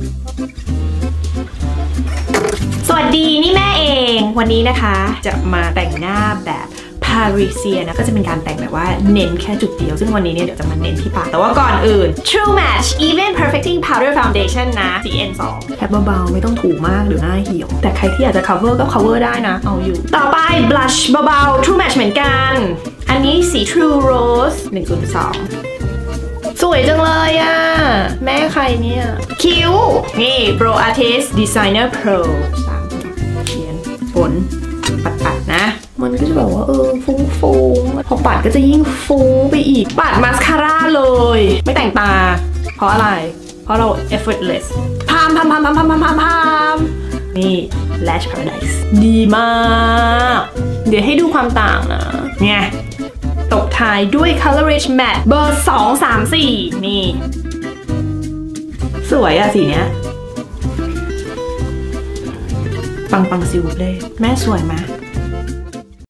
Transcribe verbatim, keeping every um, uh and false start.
สวัสดีนี่แม่เองวันนี้นะคะจะมาแต่งหน้าแบบปารีเซียนะก็จะเป็นการแต่งแบบว่าเน้นแค่จุดเดียวซึ่งวันนี้เนี่ยเดี๋ยวจะมาเน้นที่ปากแต่ว่าก่อนอื่น True Match Even Perfecting Powder Foundation นะ ซี เอ็น ทู แค่เบาๆไม่ต้องถูมากหรือหน้าเหี่ยวแต่ใครที่อยากจะ cover ก็ cover ได้นะเอาอยู่ต่อไป blush เบาๆ True Match เหมือนกันอันนี้สี True Rose หนึ่งศูนย์สองสวยจังเลยอ่ะแม่ใครเนี่ยคิ้วนี่ Pro Artist Designer Pro สามเขียนฝนปัดๆนะมันก็จะแบบว่าเออฟุ้งๆพอปัดก็จะยิ่งฟุ้งไปอีกปัดมาสคาร่าเลยไม่แต่งตาเพราะอะไรเพราะเรา effortless พามพามพามพามพามพามพามนี่ Lash Paradise ดีมากเดี๋ยวให้ดูความต่างนะเนี่ยตบท้ายด้วย Color Rich Matte เบอร์สอง สาม สี่นี่สวยอะสีเนี้ยปังปังซิวเล่แม่สวยไหม